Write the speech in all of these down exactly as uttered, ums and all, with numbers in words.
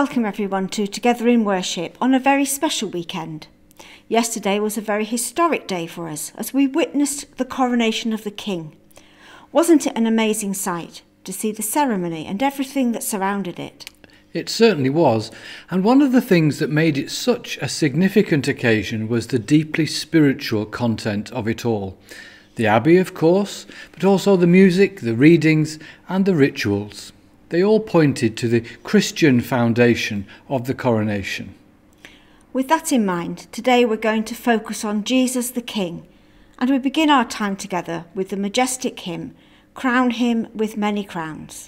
welcome everyone to Together in Worship on a very special weekend. Yesterday was a very historic day for us as we witnessed the coronation of the King. Wasn't it an amazing sight to see the ceremony and everything that surrounded it? It certainly was, and one of the things that made it such a significant occasion was the deeply spiritual content of it all. The Abbey, of course, but also the music, the readings and the rituals. They all pointed to the Christian foundation of the coronation. With that in mind, today we're going to focus on Jesus the King, and we begin our time together with the majestic hymn, Crown Him with Many Crowns.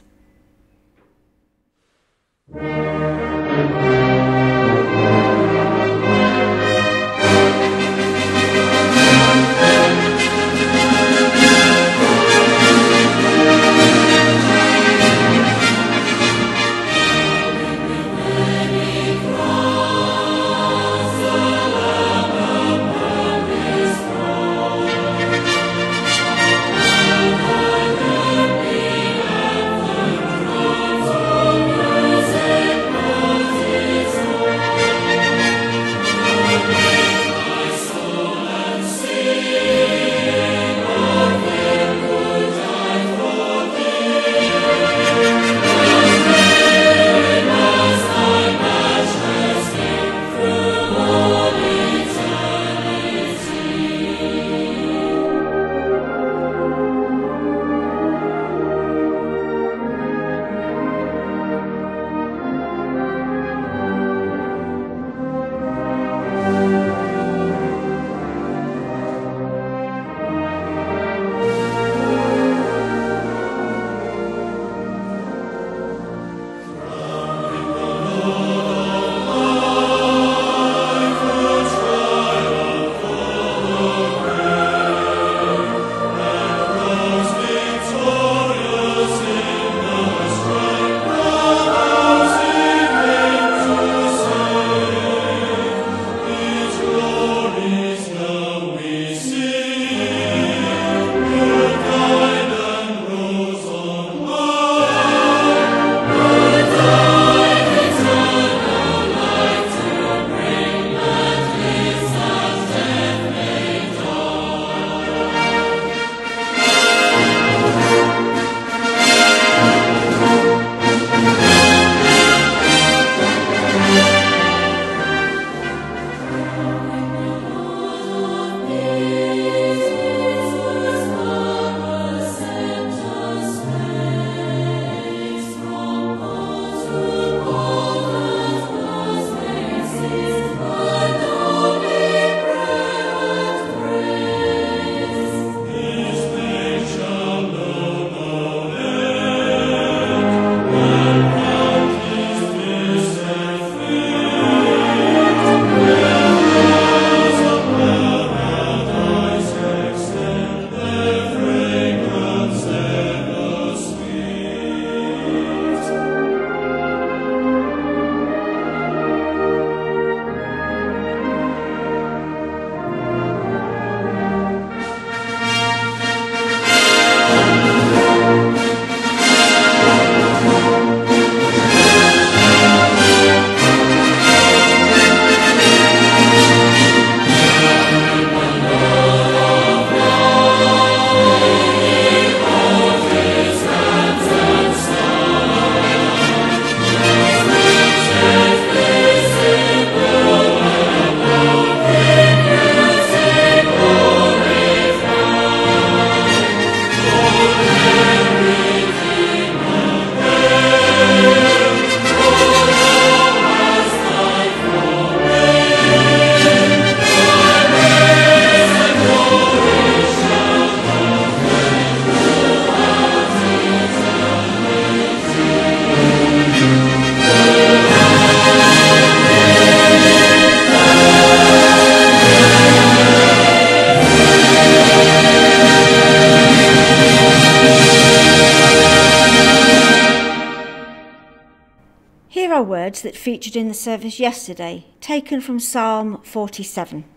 Here are words that featured in the service yesterday, taken from Psalm forty-seven.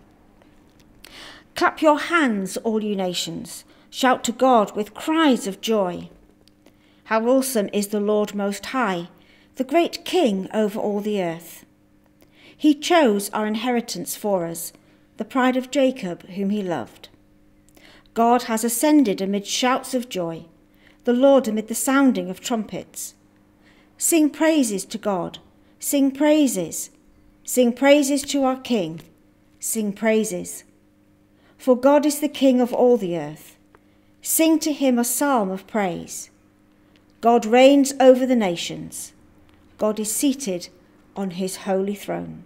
Clap your hands, all you nations. Shout to God with cries of joy. How awesome is the Lord Most High. the great King over all the earth. He chose our inheritance for us, the pride of Jacob, whom he loved. God has ascended amid shouts of joy, the Lord amid the sounding of trumpets. Sing praises to God, sing praises, sing praises to our King, sing praises. For God is the King of all the earth. Sing to him a psalm of praise. God reigns over the nations. God is seated on his holy throne.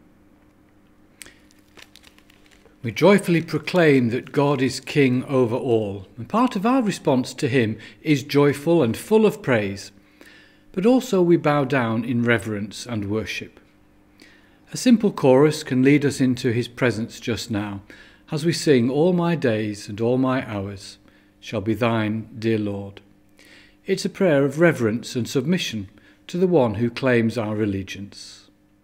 We joyfully proclaim that God is King over all, and part of our response to him is joyful and full of praise, but also we bow down in reverence and worship. A simple chorus can lead us into his presence just now, as we sing, "All my days and all my hours shall be thine, dear Lord." It's a prayer of reverence and submission to the one who claims our allegiance.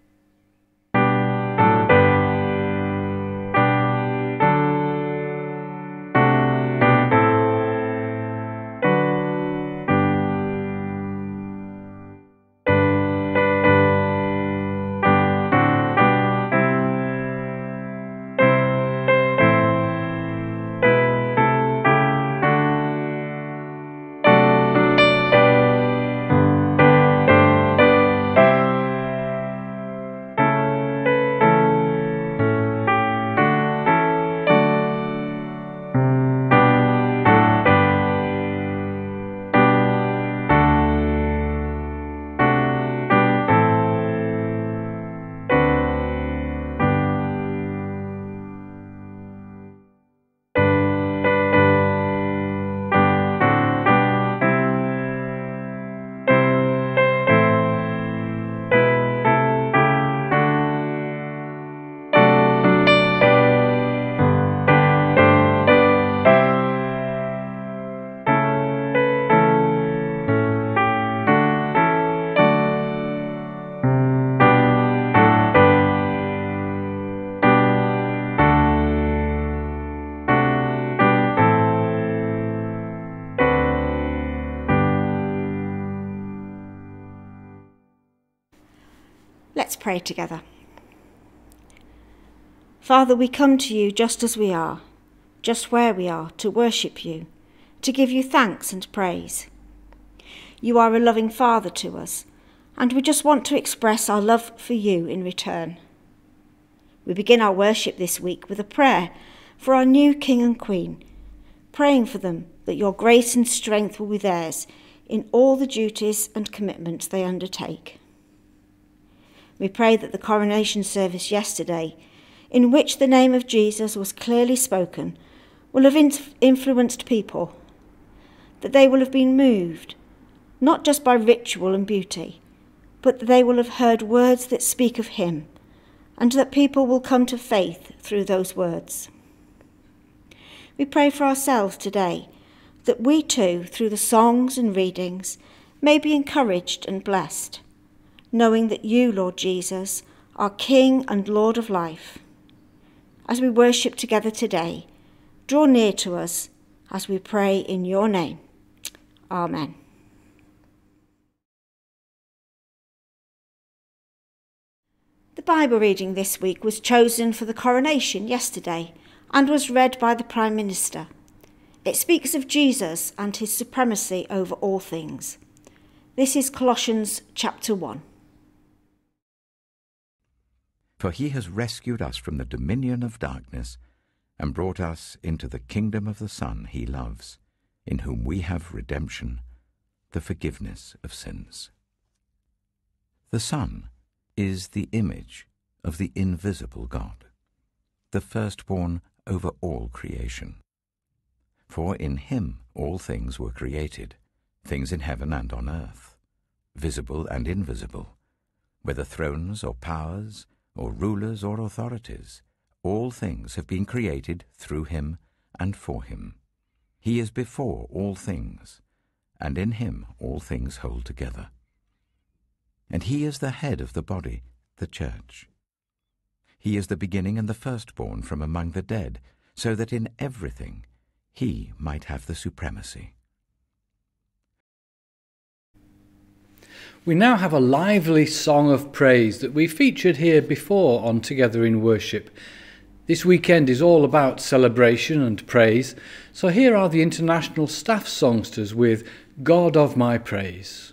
Let's pray together. Father, we come to you just as we are, just where we are, to worship you, to give you thanks and praise. You are a loving Father to us, and we just want to express our love for you in return. We begin our worship this week with a prayer for our new King and Queen, praying for them that your grace and strength will be theirs in all the duties and commitments they undertake. We pray that the coronation service yesterday, in which the name of Jesus was clearly spoken, will have influenced people, that they will have been moved, not just by ritual and beauty, but that they will have heard words that speak of him, and that people will come to faith through those words. We pray for ourselves today, that we too, through the songs and readings, may be encouraged and blessed, knowing that you, Lord Jesus, are King and Lord of life. As we worship together today, draw near to us as we pray in your name. Amen. The Bible reading this week was chosen for the coronation yesterday and was read by the Prime Minister. It speaks of Jesus and his supremacy over all things. This is Colossians chapter one. For he has rescued us from the dominion of darkness and brought us into the kingdom of the Son he loves, in whom we have redemption, the forgiveness of sins. The Son is the image of the invisible God, the firstborn over all creation. For in him all things were created, things in heaven and on earth, visible and invisible, whether thrones or powers, or rulers or authorities, all things have been created through him and for him. He is before all things, and in him all things hold together. And he is the head of the body, the church. He is the beginning and the firstborn from among the dead, so that in everything he might have the supremacy. We now have a lively song of praise that we featured here before on Together in Worship. This weekend is all about celebration and praise, so here are the International Staff Songsters with God of My Praise.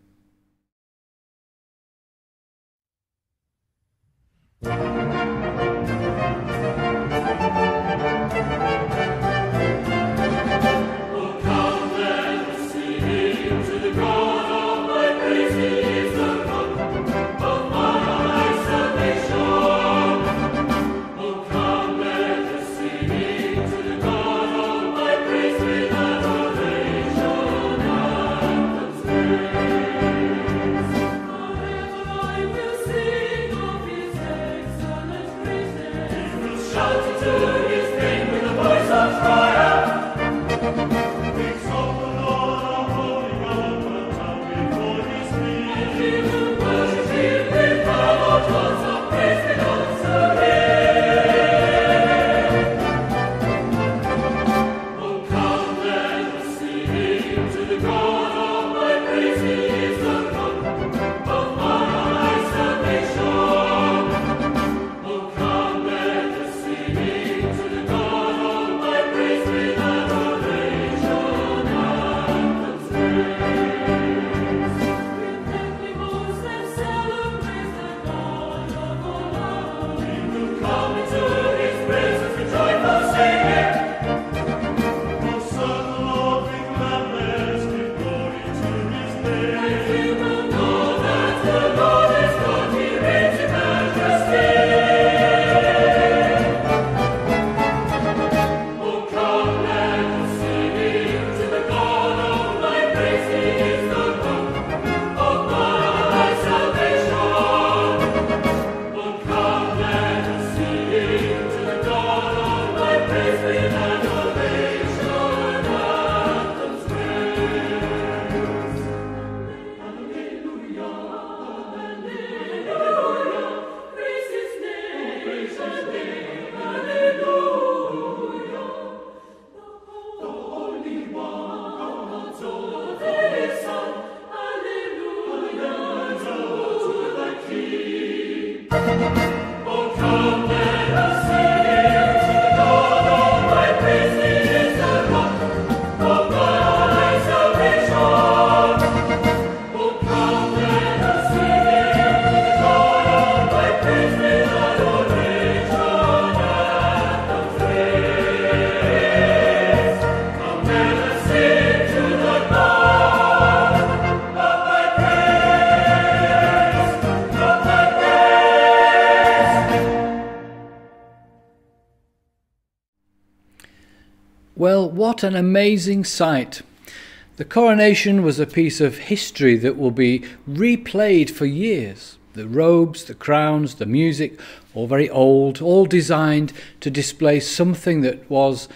Well, what an amazing sight. The coronation was a piece of history that will be replayed for years. The robes, the crowns, the music, all very old, all designed to display something that was,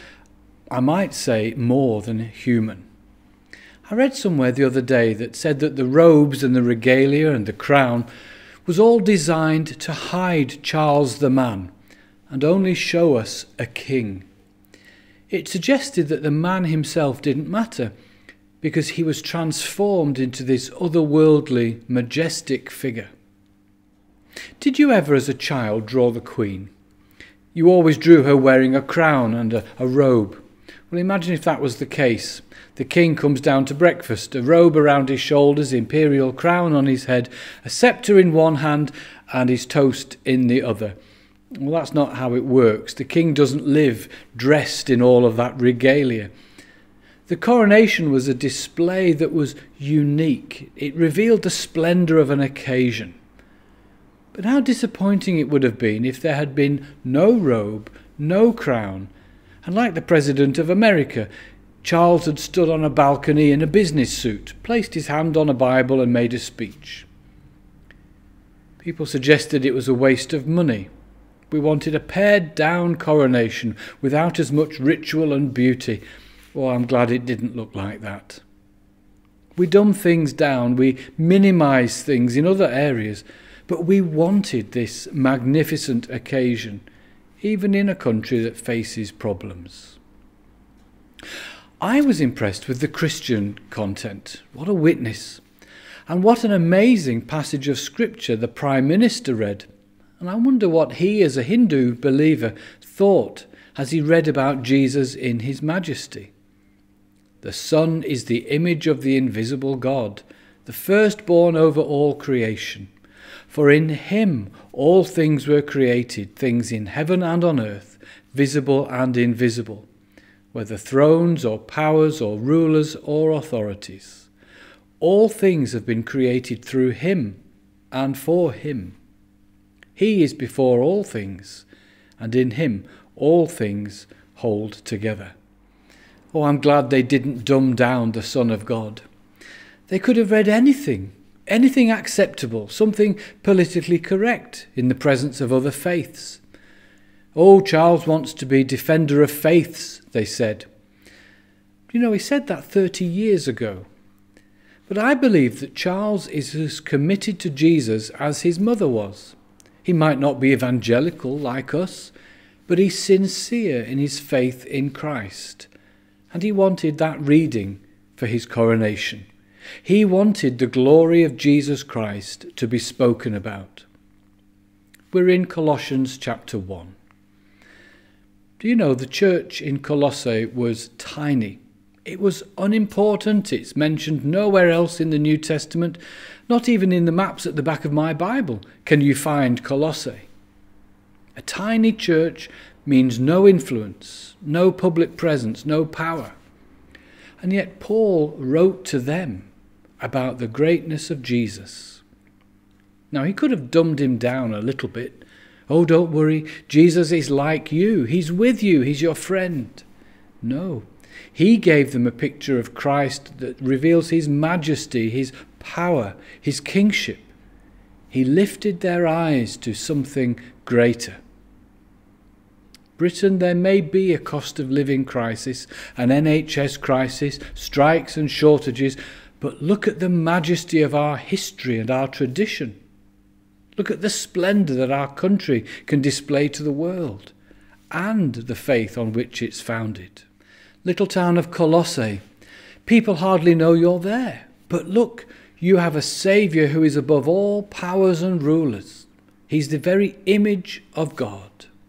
I might say, more than human. I read somewhere the other day that said that the robes and the regalia and the crown was all designed to hide Charles the man and only show us a king. It suggested that the man himself didn't matter because he was transformed into this otherworldly, majestic figure. Did you ever as a child draw the Queen? You always drew her wearing a crown and a, a robe. Well, imagine if that was the case. The king comes down to breakfast, a robe around his shoulders, imperial crown on his head, a sceptre in one hand and his toast in the other. Well, that's not how it works. The king doesn't live dressed in all of that regalia. The coronation was a display that was unique. It revealed the splendour of an occasion. But how disappointing it would have been if there had been no robe, no crown, and like the President of America, Charles had stood on a balcony in a business suit, placed his hand on a Bible and made a speech. People suggested it was a waste of money. We wanted a pared-down coronation without as much ritual and beauty. Well, I'm glad it didn't look like that. We dumb things down, we minimise things in other areas, but we wanted this magnificent occasion, even in a country that faces problems. I was impressed with the Christian content. What a witness. And what an amazing passage of scripture the Prime Minister read. And I wonder what he, as a Hindu believer, thought as he read about Jesus in his majesty. The Son is the image of the invisible God, the firstborn over all creation. For in him all things were created, things in heaven and on earth, visible and invisible, whether thrones or powers or rulers or authorities. All things have been created through him and for him. He is before all things, and in him all things hold together. Oh, I'm glad they didn't dumb down the Son of God. They could have read anything, anything acceptable, something politically correct in the presence of other faiths. Oh, Charles wants to be defender of faiths, they said. You know, he said that thirty years ago. But I believe that Charles is as committed to Jesus as his mother was. He might not be evangelical like us, but he's sincere in his faith in Christ. And he wanted that reading for his coronation. He wanted the glory of Jesus Christ to be spoken about. We're in Colossians chapter one. Do you know the church in Colossae was tiny? It was unimportant. It's mentioned nowhere else in the New Testament. Not even in the maps at the back of my Bible can you find Colossae. A tiny church means no influence, no public presence, no power. And yet Paul wrote to them about the greatness of Jesus. Now, he could have dumbed him down a little bit. Oh, don't worry, Jesus is like you. He's with you. He's your friend. No, he gave them a picture of Christ that reveals his majesty, his power, his kingship. He lifted their eyes to something greater. Britain, there may be a cost of living crisis, an N H S crisis, strikes and shortages, but look at the majesty of our history and our tradition. Look at the splendour that our country can display to the world, and the faith on which it's founded. Little town of Colossae, people hardly know you're there, but look, you have a Saviour who is above all powers and rulers. He's the very image of God.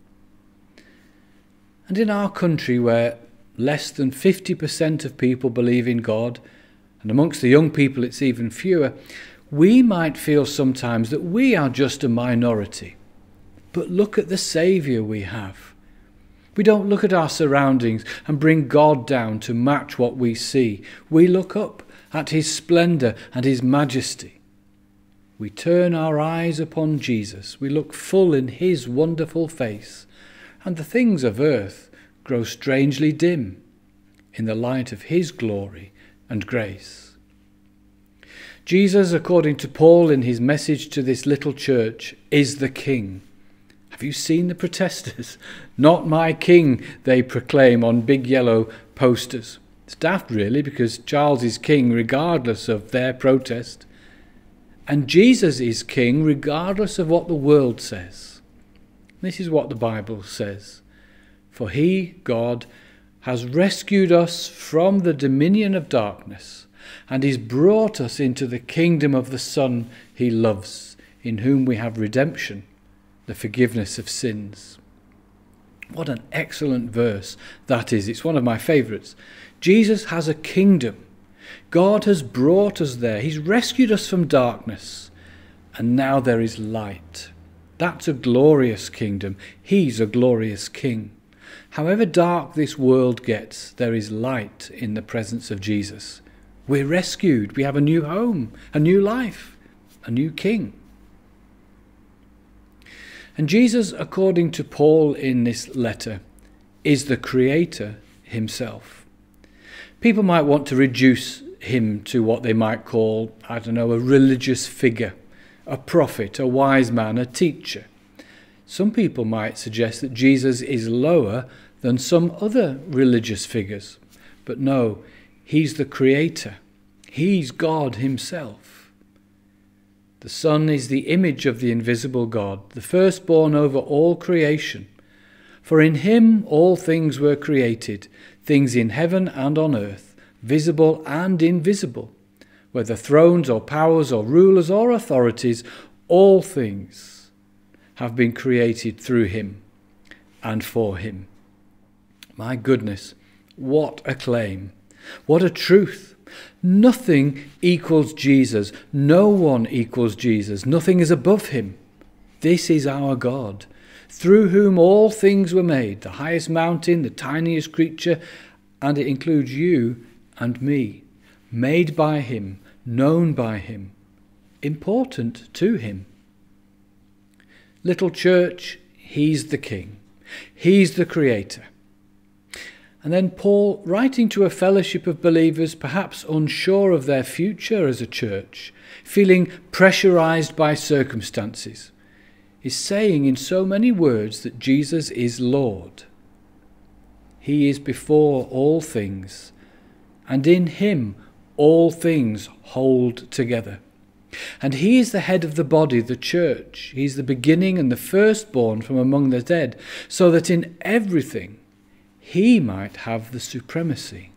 And in our country, where less than fifty percent of people believe in God, and amongst the young people it's even fewer, we might feel sometimes that we are just a minority. But look at the Saviour we have. We don't look at our surroundings and bring God down to match what we see. We look up at his splendour and his majesty. We turn our eyes upon Jesus. We look full in his wonderful face, and the things of earth grow strangely dim in the light of his glory and grace. Jesus, according to Paul in his message to this little church, is the King. Have you seen the protesters? Not my King, they proclaim on big yellow posters. It's daft really, because Charles is king regardless of their protest. And Jesus is king regardless of what the world says. This is what the Bible says. For he, God, has rescued us from the dominion of darkness, and he's brought us into the kingdom of the Son he loves, in whom we have redemption, the forgiveness of sins. What an excellent verse that is. It's one of my favourites. Jesus has a kingdom. God has brought us there. He's rescued us from darkness, and now there is light. That's a glorious kingdom. He's a glorious king. However dark this world gets, there is light in the presence of Jesus. We're rescued. We have a new home, a new life, a new king. And Jesus, according to Paul in this letter, is the creator himself. People might want to reduce him to what they might call, I don't know, a religious figure, a prophet, a wise man, a teacher. Some people might suggest that Jesus is lower than some other religious figures. But no, he's the creator. He's God himself. The Son is the image of the invisible God, the firstborn over all creation. For in him all things were created, things in heaven and on earth, visible and invisible, whether thrones or powers or rulers or authorities, all things have been created through him and for him. My goodness, what a claim! What a truth! Nothing equals Jesus. No one equals Jesus. Nothing is above him. This is our God, through whom all things were made, the highest mountain, the tiniest creature, and it includes you and me, made by him, known by him, important to him. Little church, he's the king. He's the creator. And then Paul, writing to a fellowship of believers, perhaps unsure of their future as a church, feeling pressurized by circumstances, is saying in so many words that Jesus is Lord. He is before all things, and in him all things hold together. And he is the head of the body, the church. He is the beginning and the firstborn from among the dead, so that in everything he might have the supremacy.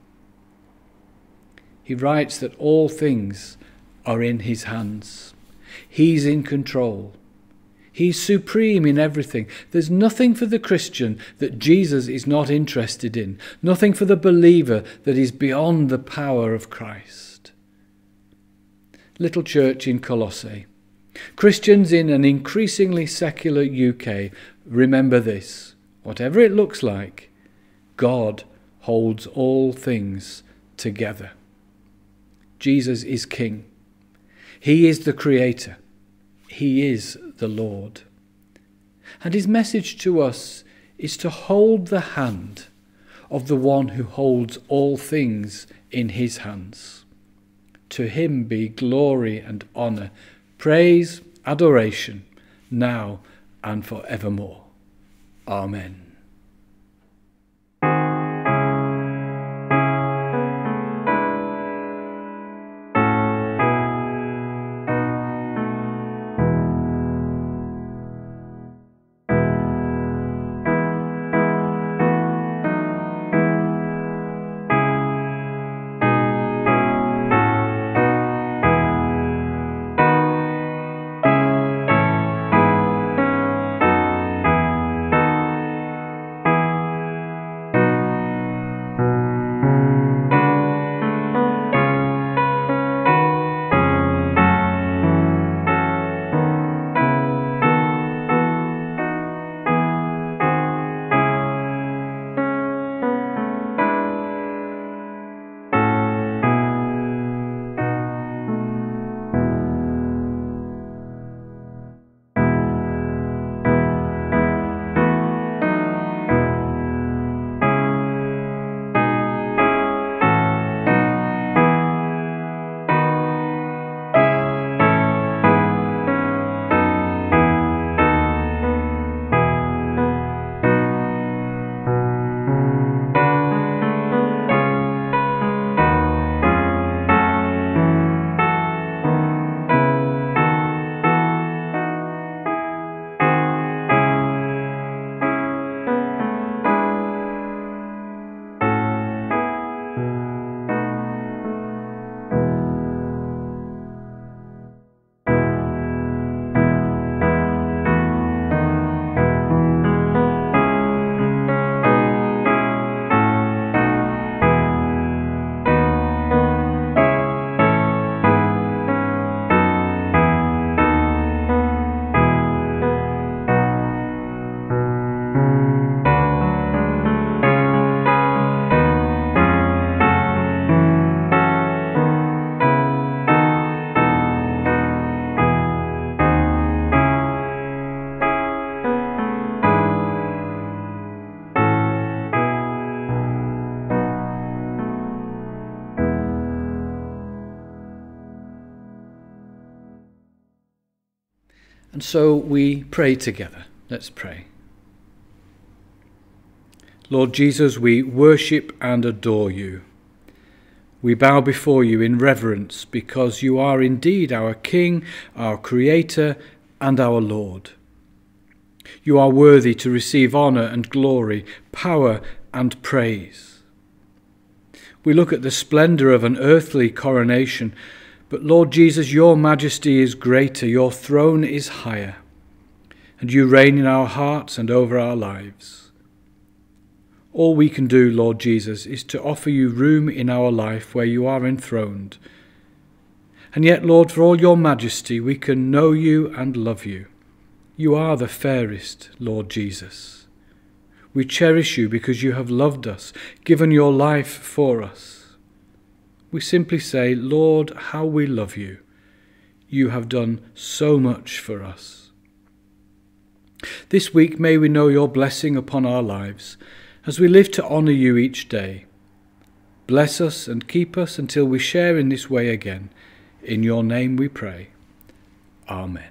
He writes that all things are in his hands. He's in control. He's supreme in everything. There's nothing for the Christian that Jesus is not interested in. Nothing for the believer that is beyond the power of Christ. Little church in Colossae. Christians in an increasingly secular U K, remember this. Whatever it looks like, God holds all things together. Jesus is King. He is the Creator. He is the Lord. And his message to us is to hold the hand of the one who holds all things in his hands. To him be glory and honour, praise, adoration, now and forevermore. Amen. And so we pray together. Let's pray. Lord Jesus, we worship and adore you. We bow before you in reverence because you are indeed our King, our Creator, and our Lord. You are worthy to receive honour and glory, power and praise. We look at the splendour of an earthly coronation, But Lord Jesus, your majesty is greater, your throne is higher, and you reign in our hearts and over our lives. All we can do, Lord Jesus, is to offer you room in our life where you are enthroned. And yet, Lord, for all your majesty, we can know you and love you. You are the fairest, Lord Jesus. We cherish you because you have loved us, given your life for us. We simply say, Lord, how we love you. You have done so much for us. This week may we know your blessing upon our lives as we live to honour you each day. Bless us and keep us until we share in this way again. In your name we pray. Amen.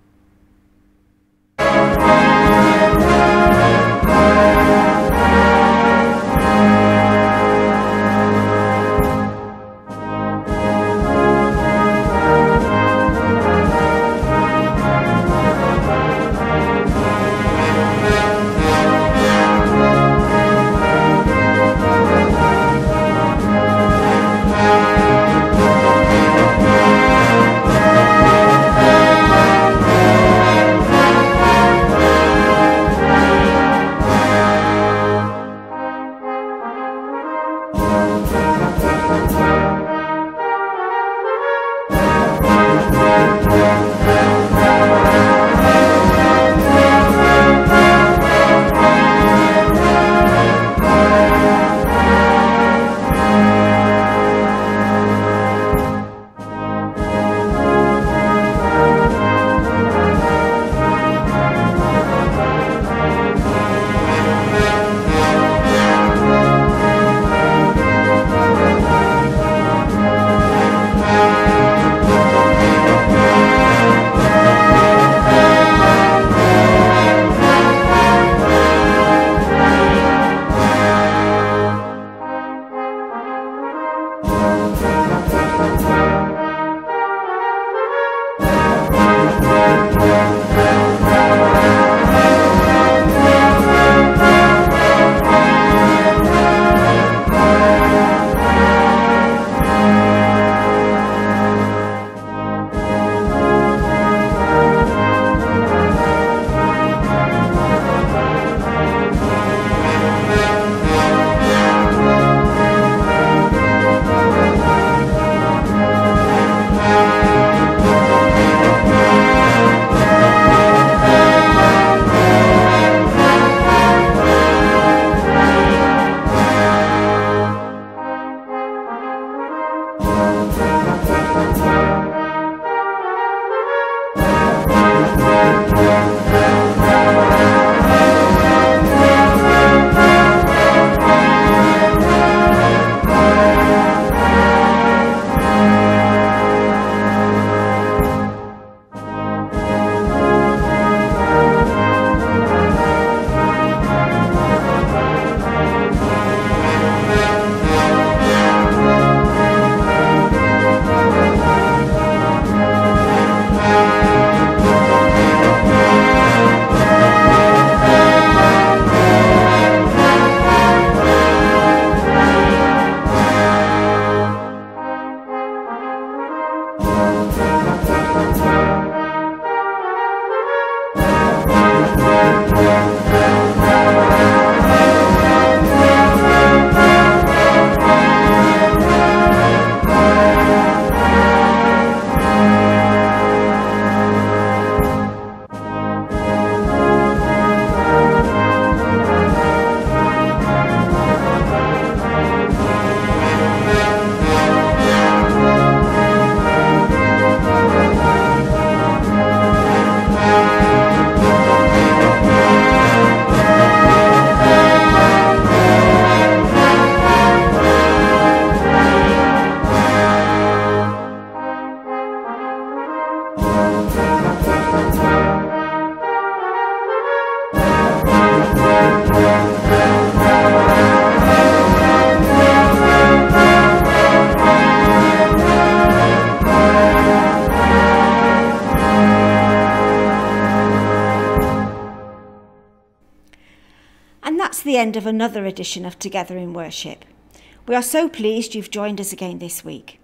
That's the end of another edition of Together in Worship. We are so pleased you've joined us again this week.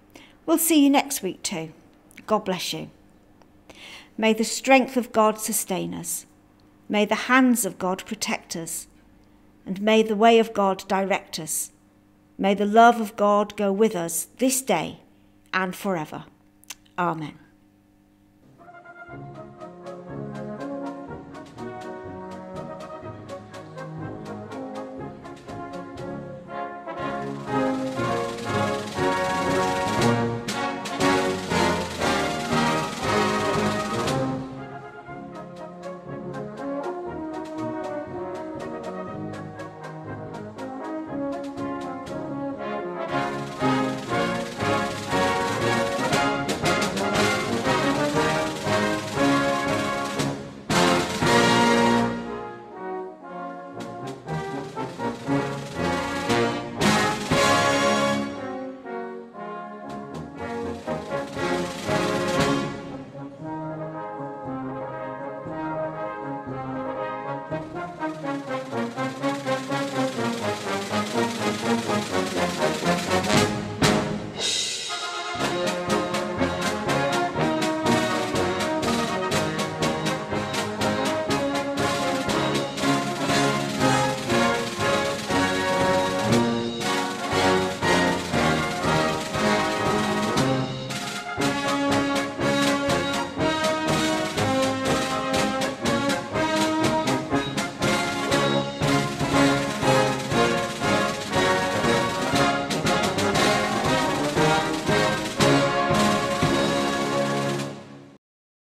We'll see you next week too. God bless you. May the strength of God sustain us. May the hands of God protect us. And may the way of God direct us. May the love of God go with us this day and forever. Amen.